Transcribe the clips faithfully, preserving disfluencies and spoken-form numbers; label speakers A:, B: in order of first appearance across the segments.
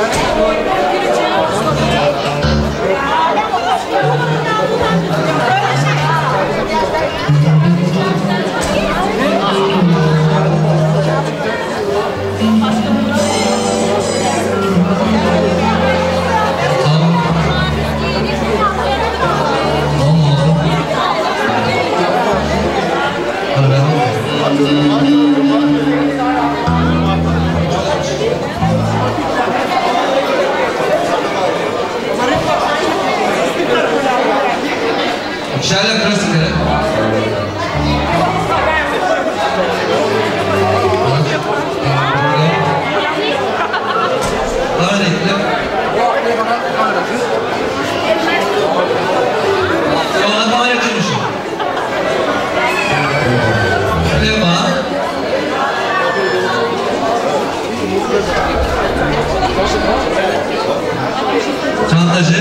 A: Çantacı.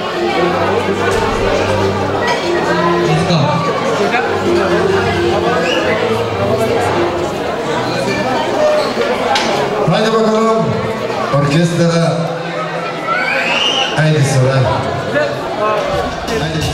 B: Haydi bakalım. Orkestra. Haydi sıra. Haydi.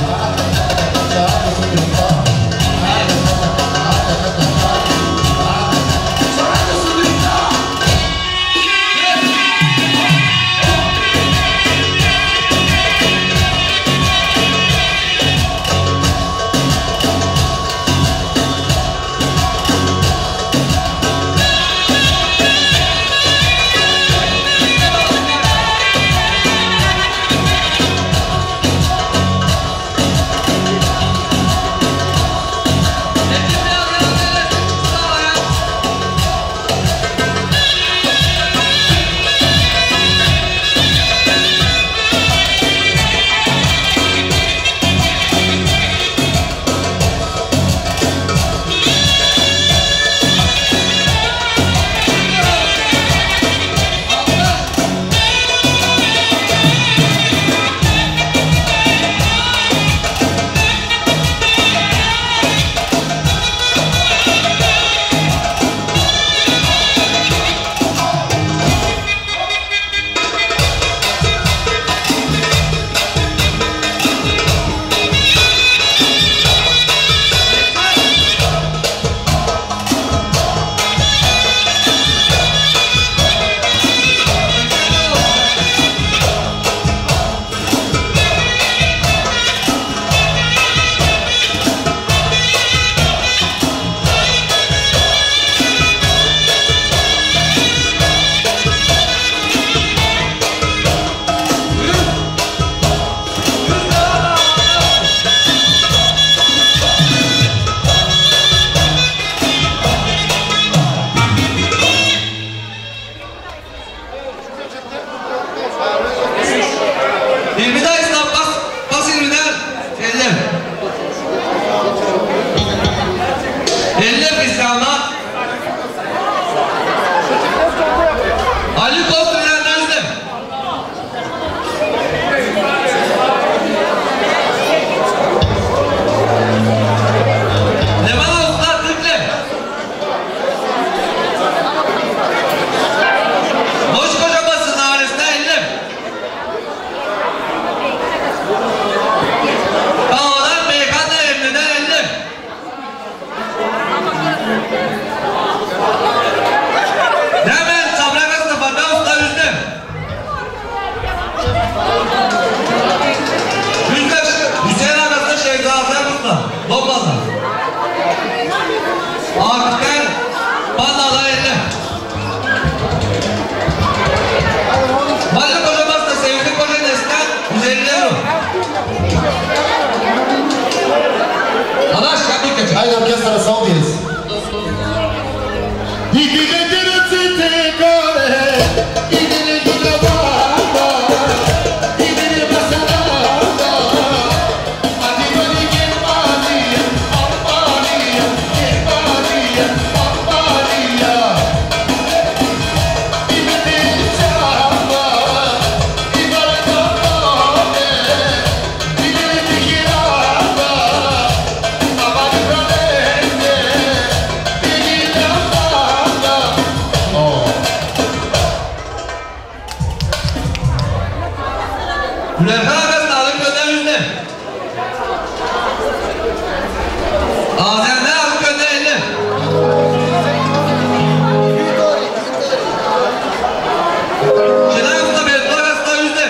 B: Haydi orkestra son diyoruz.
C: Baba,
A: Gülerkan Ağası'na alıp gönder yüzüne. Ağzından alıp gönder elini. Şenay Ağası'na Beyazıt Ağası'na yüzüne.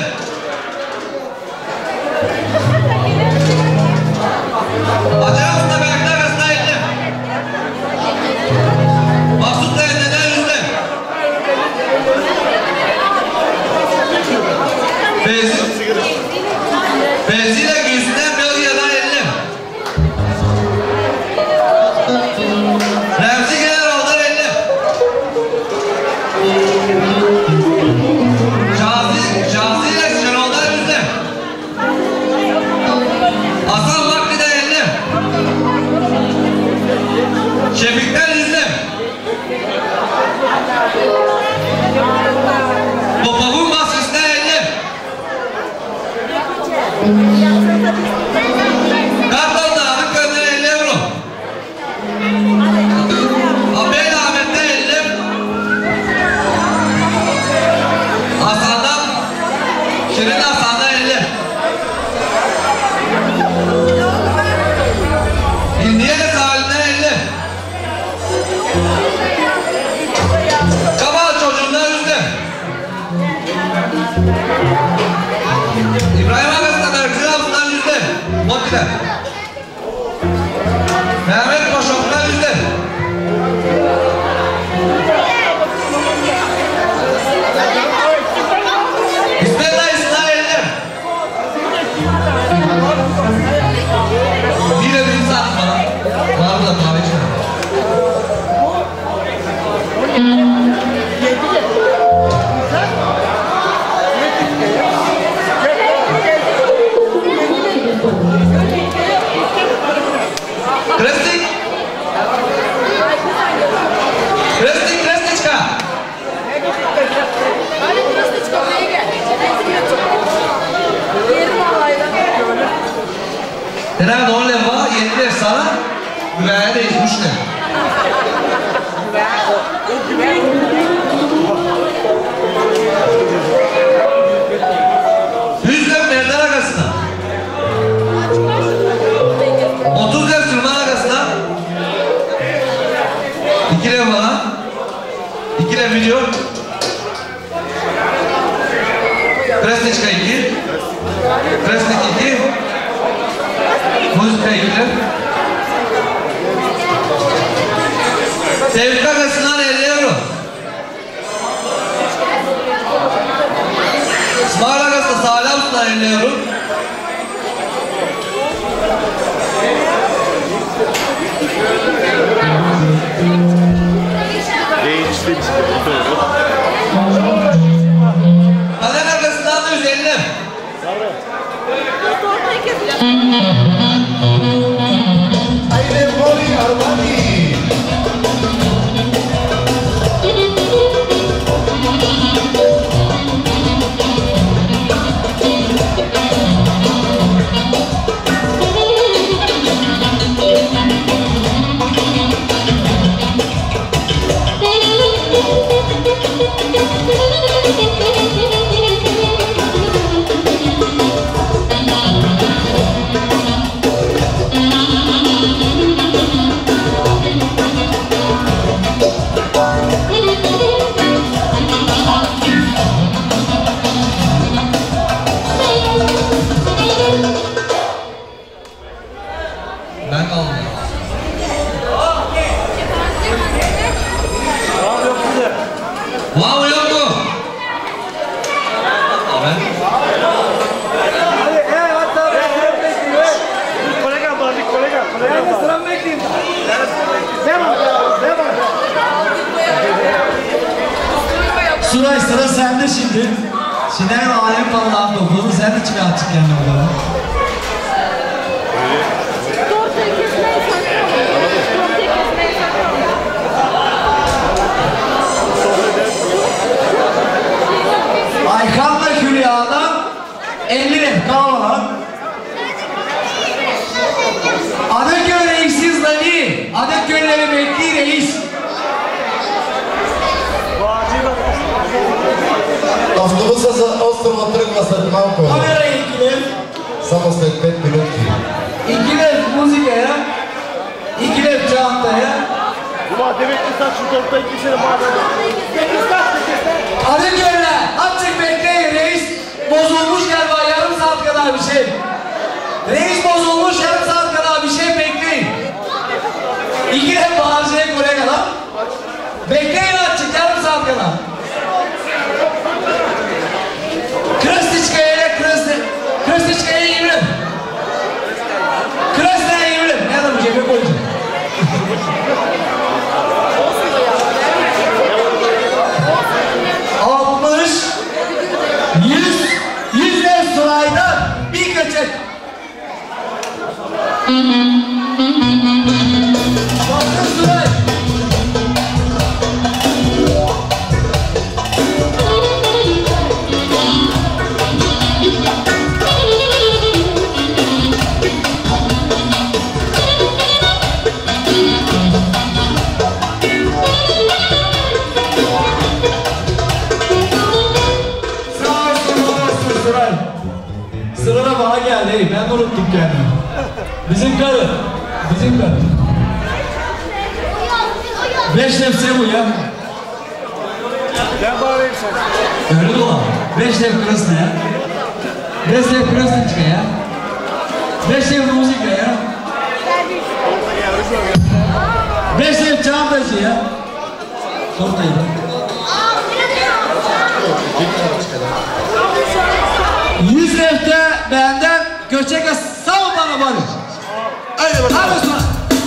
A: Acı Ağası'na Beyazıt Ağası'na elini. Mahsut da elinden yüzüne. Beyazıt. Benziyle Gülsü'nden Belgiya'dan elini. Remzi General'dan elini. Şazi, Şazi ile Şenol'dan yüzüne. Hasan Vakti'den elini. Şefik'ten yüzüne. Popov'un maskesinden elini. Kartal Dağı'nın köyünden elli euro. Abeyl Ahmet'ten elli. Hasan'dan, Şirin Hasan'dan elli. Hindiyeli Salih'den elli. Kamal çocuğundan yüzde. İbrahim Ağası'na Merkezi Ağası'ndan yüzde. Moti'de. Mehmet Koşok'tan yüzde. İsmet Dayısı'ndan elli. Bir de bir saat bana. Var mı da kahve içme. Krestik. Krestik, Krestiçka.
C: Hadi Krestiçka buraya gel. Yerim Allah'ıyla.
A: Herhalde on leva yediler sana. Güveye değişmişler. Hüsnü Merdan Ağası'na. otuz lira Süleyman Ağası'na. iki lira bana. iki lira video. Krestiçka iki. Krestik iki. Muzika iki lira. Sevgi Ağası'ndan elli euro. İsmail Ağası'na Salih Ağası'ndan elli euro.
D: Değişti işte.
A: Kaden Ağası'ndan da yüz elli.
B: Haydi Poli Armani.
A: Ben kaldım. Wow yok mu? Ben.
D: Kolega var, bir kolega. Kolega var. Sıram bekleyin. Devam, devam.
E: Suray sıra sende şimdi. Şener ve Alem falan topladı. Sen de çıkar açık yani onları.
C: Tortayı kesmeyi sakın. Tortayı kesmeyi sakın.
E: Aykan'la Hülya'dan elli lira kalmadan. Adaköy reissiz Dali. Adaköy'leri bekliyor reis.
B: Автобуса за острова тръгва след малко.
E: Камера Игилев.
B: Само след пет минути.
E: Игилев музикaya. Игилев çantaya.
D: Ulan demek ki sen şu topta iki sene bağlı. sekiz kaç sekiz?
E: Hadi gönder. Azıcık bekleyin reis. Bozulmuş galiba yarım saat kadar bir şey. Reis bozulmuş yarım saat kadar bir şey bekleyin. İlgilen bağıracak oraya kadar. Bekleyin azıcık yarım saat kadar. Krstiçka'ya Krsti... Krstiçka'ya yürü. Krstiçka'ya yürü. Ne adam cebe koyacak? altmış yüz yüzde sıraydan bir kaçak. Bakın Suray. Sırada bana geldi, hey, ben unuttum kendimi. Bizim karı, bizim karı. Beş nefse bu ya.
D: Ben bağırayım sen.
E: Öyle dolan. Beş nef kırıs ne ya? Beş nef kırıs ne çıkıyor ya? Beş nef müzik ne ya? Beş nef çantacı ya. Sortayım. Yüz nefte benden göçeke sağ bana varır. Hadi bakalım. Hadi Osman.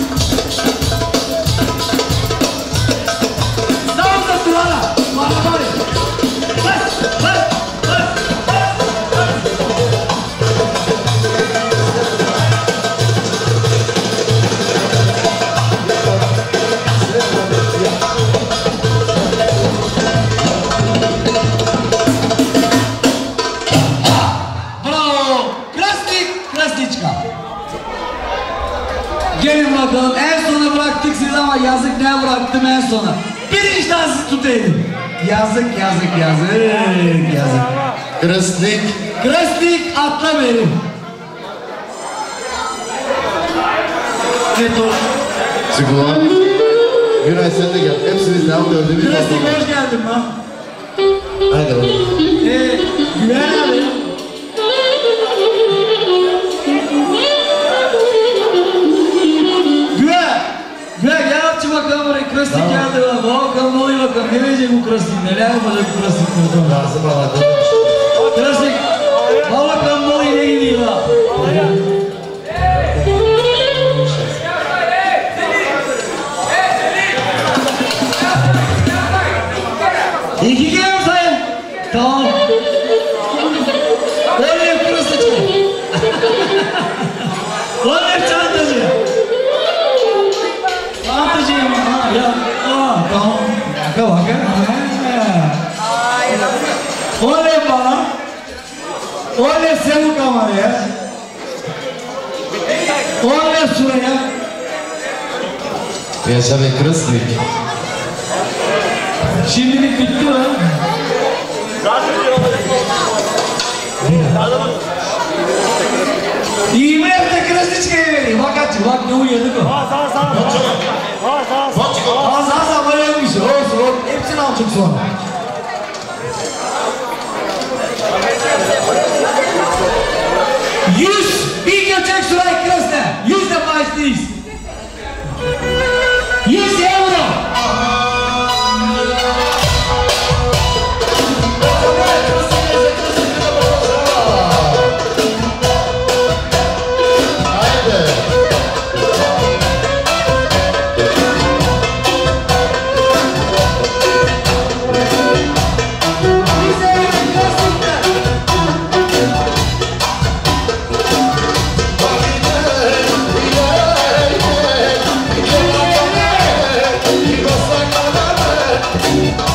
E: Sağ da durana. Bana varır. Bas, bas, bas, bas. Gelin bakalım, en sona bıraktık siz ama yazık ne bıraktım en sona. Birinci dansı tutayım. Yazık, yazık, yazık, yazık.
B: Krasnik.
E: Krasnik atla verin. Evet o.
B: Sigurd. Güray sen de gel. Hepsiniz ne yapıyordu?
E: Krasnik hoş geldin lan.
B: Hadi bakalım.
E: Eee, Güven abi. Güven. Güven gel atçı bakalım buraya. Krasnik
B: Tamam.
E: geldi bana. Bakalım ne oluyor bakalım. Ne verecek bu Krasnik? Neler yapacak bu Krasnik burada?
B: Lazım aladım.
E: Krasnik. Al bakalım ne oluyor ne gidiyor ha. İki kere mi sayın? Tamam. Oley Krasniçki. Oley çantacı. Çantacıyım ha ya. Aa tamam. Baka baka. Oley bana. Oley Sevu kameraya. Oley Suraya.
B: Yaşa ve Krasnik.
E: Şimdilik bitti lan. İyi mi yaptı Krasniçki'ye vereyim? Bak açı bak ne uyanık o.
D: Ha sağ sağ. Ha sağ sağ.
E: Az az ama yapmış. Olsun olsun. Hepsini alacak sonra. Yüz bir göçek Suray Krasne. Yüz de başlıyız. Yüz euro.
B: Thank you.